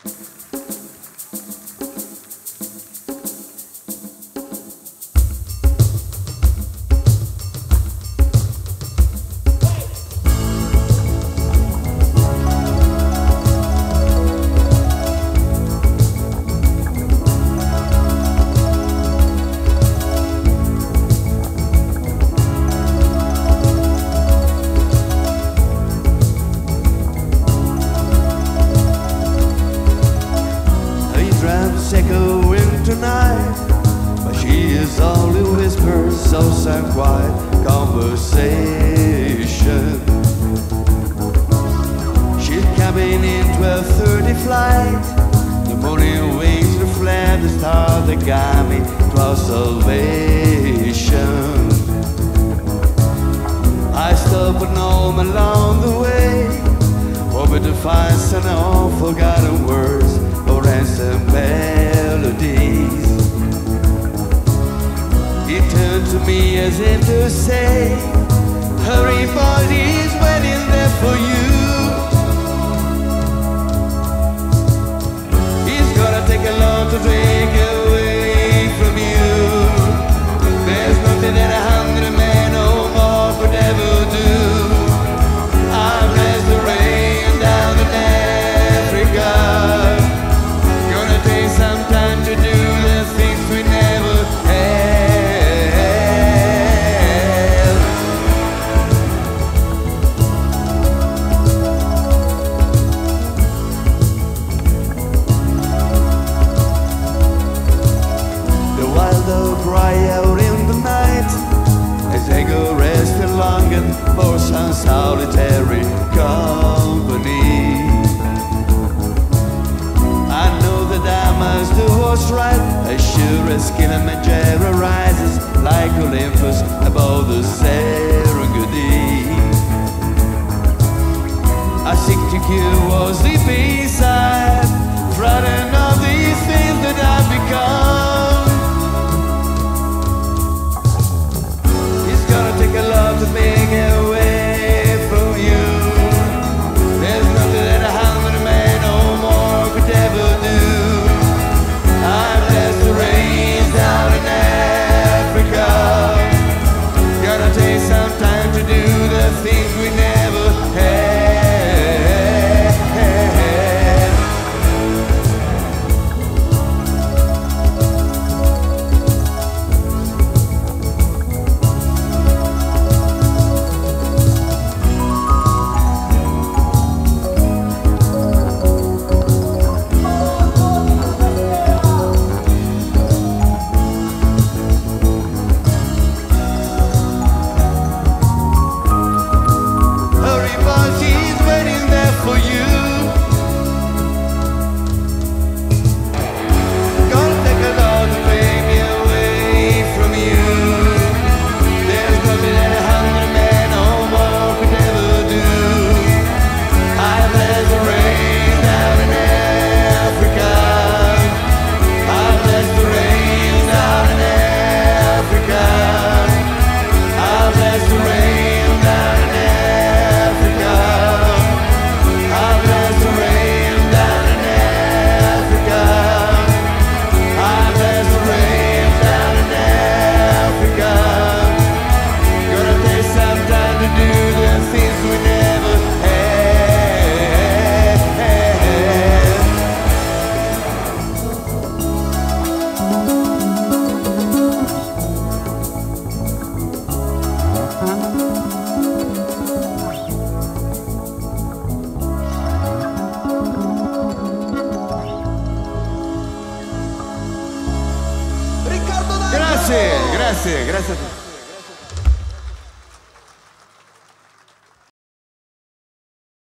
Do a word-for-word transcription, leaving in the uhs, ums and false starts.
Echo winter night, but she is only whispers, so some quiet conversation. She's coming in twelve thirty flight. The morning wings reflect the star that guide me towards salvation. I stop and home along the way, hoping to find some unforgotten words or ransom melodies. He turned to me as if to say, hurry, boy, he's waiting there for you. He's gonna take a lot to take away from you. There's nothing that a hungry man or more could ever do. I've blessed the rain down in Africa. Some time to do the things we never had. The wild dog cry out in the night as I go resting longing for some solitary company. I must do what's right, as sure as Kilimanjaro rises like Olympus above the Serengeti. I seek to cure what's deep inside, frightened of these things that I've become. It's gonna take a lot to make it away from you. There's nothing that a hungry man or more could ever do. Some time to do the things we never had. Grazie, grazie, grazie a tutti.